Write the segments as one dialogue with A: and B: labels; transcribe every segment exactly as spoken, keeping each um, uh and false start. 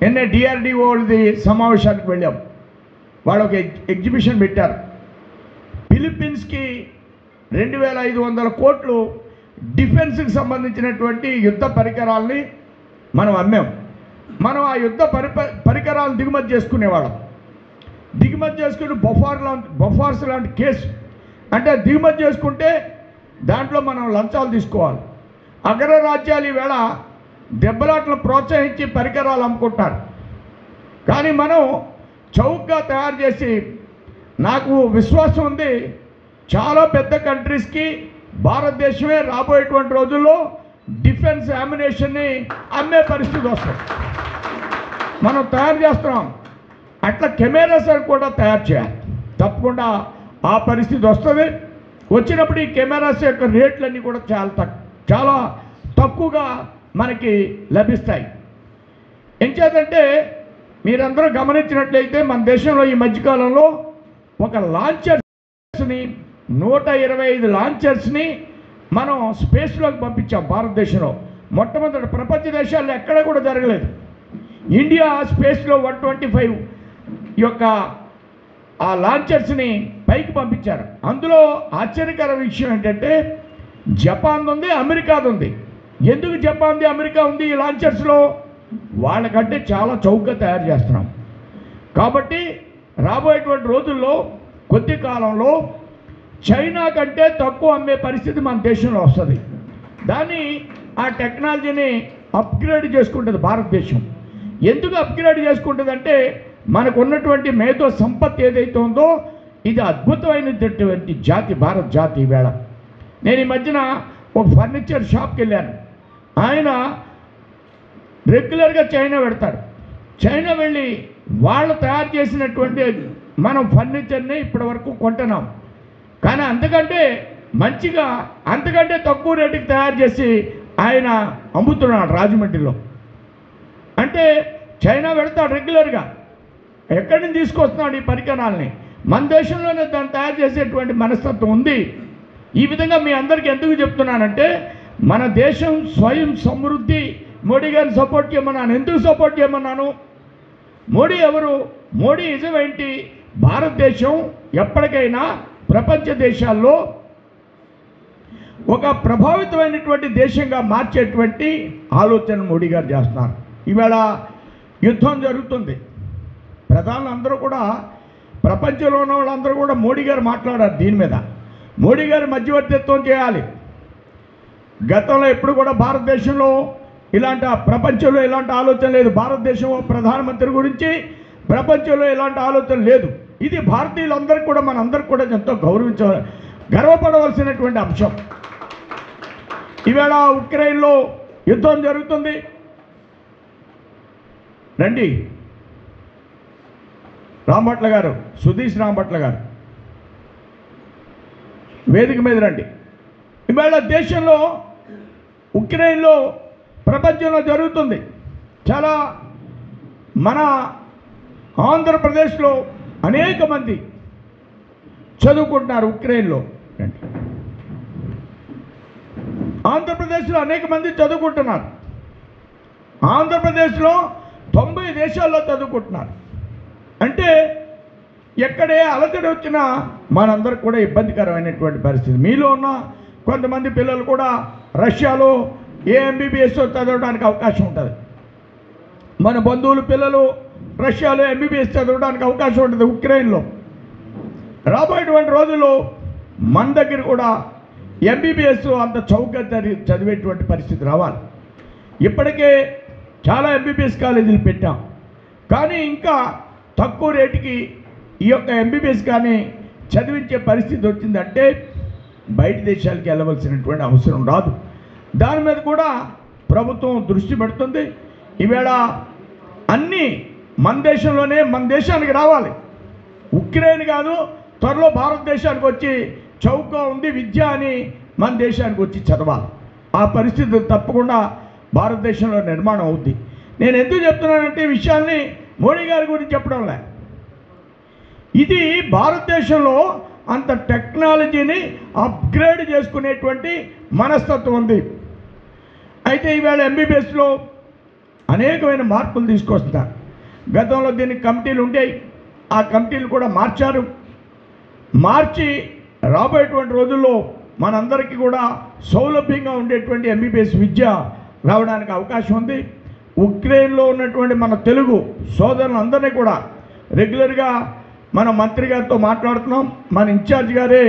A: నిన్న డిఆర్డిఓది సమావేశానికి వెళ్ళాం. వాళ్ళు ఒక ఎగ్జిబిషన్ పెట్టారు. ఫిలిప్పీన్స్కి రెండు వేల ఐదు వందల కోట్లు డిఫెన్స్కి సంబంధించినటువంటి యుద్ధ పరికరాల్ని మనం అమ్మాం. మనం ఆ యుద్ధ పరి పరికరాలను దిగుమతి చేసుకునేవాళ్ళం. దిగుమతి చేసుకుని బొఫార్ లాంటి బొఫార్స్ లాంటి కేసు అంటే దిగుమతి చేసుకుంటే దాంట్లో మనం లంచాలు తీసుకోవాలి. అగ్రరాజ్యాలు ఈవేళ దెబ్బలాట్లను ప్రోత్సహించి పరికరాలు అమ్ముకుంటారు. కానీ మనం చౌకగా తయారు చేసి, నాకు విశ్వాసం ఉంది చాలా పెద్ద కంట్రీస్కి భారతదేశమే రాబోయేటువంటి రోజుల్లో డిఫెన్స్ అమ్యునేషన్ని అమ్మే పరిస్థితి వస్తుంది. మనం తయారు చేస్తున్నాం. అట్లా కెమెరాస్ కూడా తయారు చేయాలి. తప్పకుండా ఆ పరిస్థితి వస్తుంది. వచ్చినప్పుడు ఈ కెమెరాస్ యొక్క రేట్లన్నీ కూడా చాలా తక్కువ చాలా తక్కువగా మనకి లభిస్తాయి. ఎంచేతంటే మీరందరూ గమనించినట్లయితే మన దేశంలో ఈ మధ్యకాలంలో ఒక లాంచర్స్ని నూట ఇరవై ఐదు లాంచర్స్ని మనం స్పేస్లోకి పంపించాం. భారతదేశంలో మొట్టమొదటి ప్రపంచ దేశాల్లో ఎక్కడ కూడా జరగలేదు. ఇండియా స్పేస్లో వన్ ట్వంటీ ఫైవ్ యొక్క ఆ లాంచర్స్ని పైకి పంపించారు. అందులో ఆశ్చర్యకర విషయం ఏంటంటే జపాన్ ఉంది, అమెరికాది ఉంది. ఎందుకు జపాన్ది అమెరికా ఉంది ఈ లాంచర్స్లో? వాళ్ళకంటే చాలా చౌకగా తయారు చేస్తున్నాం. కాబట్టి రాబోయేటువంటి రోజుల్లో కొద్ది కాలంలో చైనా కంటే తక్కువ అమ్మే పరిస్థితి మన దేశంలో వస్తుంది. దాన్ని ఆ టెక్నాలజీని అప్గ్రేడ్ చేసుకుంటుంది భారతదేశం. ఎందుకు అప్గ్రేడ్ చేసుకుంటుందంటే మనకు ఉన్నటువంటి మేధో సంపత్తి ఏదైతే ఉందో ఇది అద్భుతమైనటువంటి జాతి భారత జాతి. ఈవేళ నేను ఈ మధ్యన ఒక ఫర్నిచర్ షాప్కి వెళ్ళాను. ఆయన రెగ్యులర్గా చైనా పెడతాడు. చైనా వెళ్ళి వాళ్ళు తయారు చేసినటువంటి మనం ఫర్నిచర్ని ఇప్పటి వరకు కొంటున్నాం. కానీ అంతకంటే మంచిగా అంతకంటే తక్కువ రేటుకి తయారు చేసి ఆయన అమ్ముతున్నాడు రాజమండ్రిలో. అంటే చైనా పెడతాడు రెగ్యులర్గా. ఎక్కడి నుంచి తీసుకొస్తున్నాడు ఈ పరికరాలని? మన దేశంలోనే దాన్ని తయారు చేసేటువంటి మనస్తత్వం ఉంది. ఈ విధంగా మీ అందరికీ ఎందుకు చెప్తున్నానంటే మన దేశం స్వయం సమృద్ధి మోడీ గారిని సపోర్ట్ చేయమన్నాను. ఎందుకు సపోర్ట్ చేయమన్నాను? మోడీ ఎవరు? మోడీ నిజం ఏంటి? భారతదేశం ఎప్పటికైనా ప్రపంచ దేశాల్లో ఒక ప్రభావితమైనటువంటి దేశంగా మార్చేటువంటి ఆలోచన మోడీ గారు చేస్తున్నారు. ఈవేళ యుద్ధం జరుగుతుంది. ప్రధానులు అందరూ కూడా ప్రపంచంలో ఉన్న వాళ్ళందరూ కూడా మోడీ గారు మాట్లాడారు దీని మీద. మోడీ గారు మధ్యవర్తిత్వం చేయాలి. గతంలో ఎప్పుడు కూడా భారతదేశంలో ఇలాంటి ప్రపంచంలో ఇలాంటి ఆలోచన లేదు. భారతదేశం ప్రధానమంత్రి గురించి ప్రపంచంలో ఇలాంటి ఆలోచన లేదు. ఇది భారతీయులందరికీ కూడా మనందరికీ కూడా ఎంతో గౌరవించ గర్వపడవలసినటువంటి అంశం. ఈవేళ ఉక్రెయిన్లో యుద్ధం జరుగుతుంది. రండి రాంభట్ల గారు, సుధీష్ రాంభట్ల గారు వేదిక మీద రండి. ఇవాళ దేశంలో ఉక్రెయిన్లో ప్రపంచంలో జరుగుతుంది. చాలా మన ఆంధ్రప్రదేశ్లో అనేక మంది చదువుకుంటున్నారు ఉక్రెయిన్లో. ఆంధ్రప్రదేశ్లో అనేక మంది చదువుకుంటున్నారు. ఆంధ్రప్రదేశ్లో తొంభై దేశాల్లో చదువుకుంటున్నారు. అంటే ఎక్కడే అలజడి వచ్చినా మనందరికి కూడా ఇబ్బందికరమైనటువంటి పరిస్థితి. మీలో ఉన్న కొంతమంది పిల్లలు కూడా రష్యాలో ఏ ఎంబీబీఎస్ చదవడానికి అవకాశం ఉంటుంది. మన బంధువుల పిల్లలు రష్యాలో ఎంబీబీఎస్ చదవడానికి అవకాశం ఉంటుంది ఉక్రెయిన్లో. రాబోయేటువంటి రోజుల్లో మన దగ్గర కూడా ఎంబీబీఎస్ అంత చౌకగా చదివేటువంటి పరిస్థితి రావాలి. ఇప్పటికే చాలా ఎంబీబీఎస్ కాలేజీలు పెట్టాం. కానీ ఇంకా తక్కువ రేటుకి ఈ యొక్క ఎంబీబీఎస్ కానీ చదివించే పరిస్థితి వచ్చిందంటే బయట దేశాలకు వెళ్ళవలసినటువంటి అవసరం రాదు. దాని మీద కూడా ప్రభుత్వం దృష్టి పెడుతుంది. ఈవేళ అన్నీ మన దేశంలోనే మన దేశానికి రావాలి. ఉక్రెయిన్ కాదు, త్వరలో భారతదేశానికి వచ్చి చౌకగా ఉంది విద్య అని మన దేశానికి వచ్చి చదవాలి. ఆ పరిస్థితి తప్పకుండా భారతదేశంలో నిర్మాణం అవుద్ది. నేను ఎందుకు చెప్తున్నానంటే ఈ విషయాన్ని మోడీ గారి గురించి చెప్పడం లే. ఇది భారతదేశంలో అంత టెక్నాలజీని అప్గ్రేడ్ చేసుకునేటువంటి మనస్తత్వం ఉంది. అయితే ఈవేళ ఎంబీబీఎస్లో అనేకమైన మార్పులు తీసుకొస్తున్నారు. గతంలో దీనికి కమిటీలు ఉండేవి, ఆ కమిటీలు కూడా మార్చారు. మార్చి రాబోయేటువంటి రోజుల్లో మనందరికీ కూడా సౌలభ్యంగా ఉండేటువంటి ఎంబీబీఎస్ విద్య రావడానికి అవకాశం ఉంది. ఉక్రెయిన్లో ఉన్నటువంటి మన తెలుగు సోదరులందరినీ కూడా రెగ్యులర్గా మన మంత్రి గారితో మాట్లాడుతున్నాం. మన ఇన్ఛార్జ్ గారే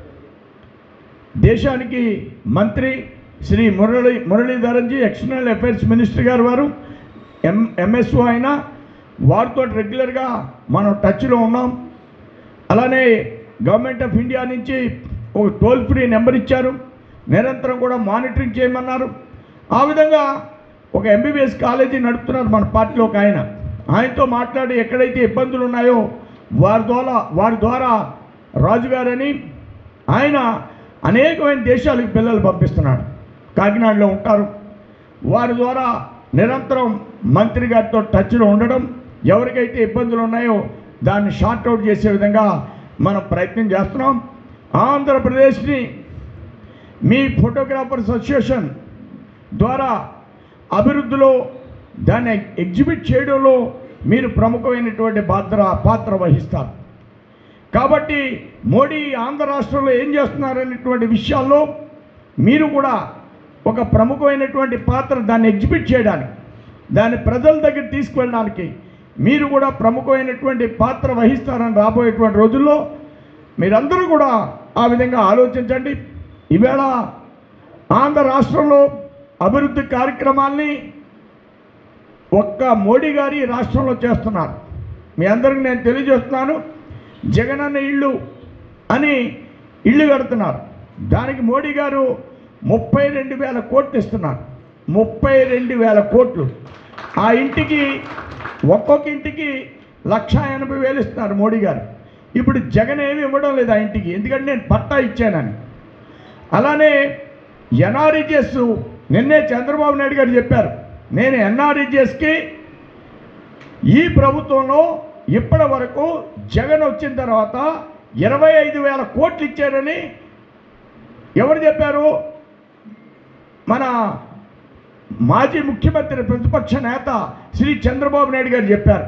A: దేశానికి మంత్రి Shri Murali Muralidharan ji external affairs minister గారు వారు ఎం ఎంఎస్ఓ అయినా వారితో రెగ్యులర్గా మనం టచ్లో ఉన్నాం. అలానే గవర్నమెంట్ ఆఫ్ ఇండియా నుంచి ఒక టోల్ ఫ్రీ నెంబర్ ఇచ్చారు, నిరంతరం కూడా మానిటరింగ్ చేయమన్నారు. ఆ విధంగా ఒక ఎంబీబీఎస్ కాలేజీ నడుపుతున్నారు మన పార్టీలో ఒక ఆయన. ఆయనతో మాట్లాడి ఎక్కడైతే ఇబ్బందులు ఉన్నాయో వారి ద్వారా వారి ద్వారా రాజుగారని ఆయన అనేకమైన దేశాలకు పిల్లలు పంపిస్తున్నాడు. కాకినాడలో ఉంటారు. వారి ద్వారా నిరంతరం మంత్రి గారితో టచ్లో ఉండడం, ఎవరికైతే ఇబ్బందులు ఉన్నాయో దాన్ని షార్ట్అవుట్ చేసే విధంగా మనం ప్రయత్నం చేస్తున్నాం. ఆంధ్రప్రదేశ్ని మీ ఫోటోగ్రాఫర్స్ అసోసియేషన్ ద్వారా అభివృద్ధిలో దాన్ని ఎగ్జిబిట్ చేయడంలో మీరు ప్రముఖమైనటువంటి పాత్ర పాత్ర వహిస్తారు. కాబట్టి మోడీ ఆంధ్ర రాష్ట్రంలో ఏం చేస్తున్నారనేటువంటి విషయాల్లో మీరు కూడా ఒక ప్రముఖమైనటువంటి పాత్ర దాన్ని ఎగ్జిబిట్ చేయడానికి, దాన్ని ప్రజల దగ్గర తీసుకువెళ్ళడానికి మీరు కూడా ప్రముఖమైనటువంటి పాత్ర వహిస్తారని రాబోయేటువంటి రోజుల్లో మీరందరూ కూడా ఆ విధంగా ఆలోచించండి. ఈవేళ ఆంధ్ర రాష్ట్రంలో అభివృద్ధి కార్యక్రమాల్ని ఒక్క మోడీ గారి రాష్ట్రంలో చేస్తున్నారు. మీ అందరికీ నేను తెలియజేస్తున్నాను, జగనన్న ఇళ్ళు అని ఇళ్ళు కడుతున్నారు. దానికి మోడీ గారు ముప్పై రెండు వేల కోట్లు ఇస్తున్నారు. ముప్పై రెండు వేల కోట్లు ఆ ఇంటికి ఒక్కొక్క ఇంటికి లక్ష ఎనభై వేలు ఇస్తున్నారు మోడీ గారు. ఇప్పుడు జగన్ ఏమి ఇవ్వడం లేదు ఆ ఇంటికి, ఎందుకంటే నేను పట్టా ఇచ్చానని. అలానే ఎన్ఆర్ఈజిఎస్ నిన్నే చంద్రబాబు నాయుడు గారు చెప్పారు, నేను ఎన్ఆర్ఈజిఎస్కి ఈ ప్రభుత్వంలో ఇప్పటి వరకు జగన్ వచ్చిన తర్వాత ఇరవై ఐదు వేల కోట్లు ఇచ్చారని ఎవరు చెప్పారు? మన మాజీ ముఖ్యమంత్రి ప్రతిపక్ష నేత శ్రీ చంద్రబాబు నాయుడు గారు చెప్పారు.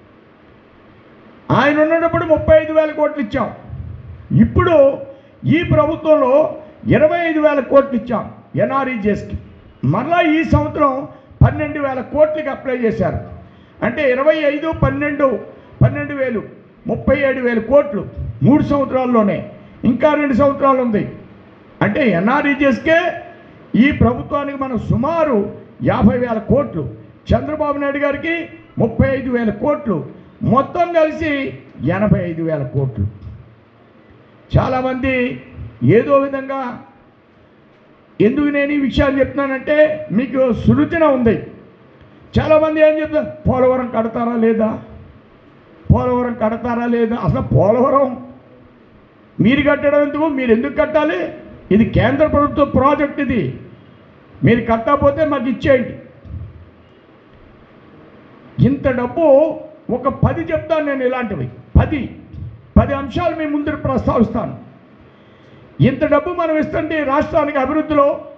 A: ఆయన ఉన్నప్పుడు ముప్పై ఐదు వేల కోట్లు ఇచ్చాం. ఇప్పుడు ఈ ప్రభుత్వంలో ఇరవై ఐదు వేల కోట్లు ఇచ్చాం ఎన్ఆర్ఈజిఎస్కి. మరలా ఈ సంవత్సరం పన్నెండు వేల కోట్లకి అప్లై చేశారు. అంటే ఇరవై ఐదు పన్నెండు పన్నెండు వేలు ముప్పై ఏడు వేల కోట్లు మూడు సంవత్సరాల్లోనే. ఇంకా రెండు సంవత్సరాలు ఉంది. అంటే ఎన్ఆర్ఈజిఎస్కే ఈ ప్రభుత్వానికి మనం సుమారు యాభై వేల కోట్లు, చంద్రబాబు నాయుడు గారికి ముప్పై ఐదు వేల కోట్లు, మొత్తం కలిసి ఎనభై ఐదు వేల కోట్లు. చాలామంది ఏదో విధంగా ఎందుకు నేను ఈ విషయాలు చెప్తున్నానంటే మీకు సురుచిన ఉంది. చాలామంది ఏం చెప్తారు, పోలవరం కడతారా లేదా, పోలవరం కడతారా లేదా. అసలు పోలవరం మీరు కట్టడం ఎందుకు, మీరు ఎందుకు కట్టాలి? ఇది కేంద్ర ప్రభుత్వ ప్రాజెక్ట్. ఇది మీరు కట్టకపోతే మాకు ఇచ్చేయండి. ఇంత డబ్బు ఒక పది చెప్తాను నేను, ఇలాంటివి పది పది అంశాలు మీ ముందు ప్రస్తావిస్తాను. ఇంత డబ్బు మనం ఇస్తుంటే రాష్ట్రానికి అభివృద్ధిలో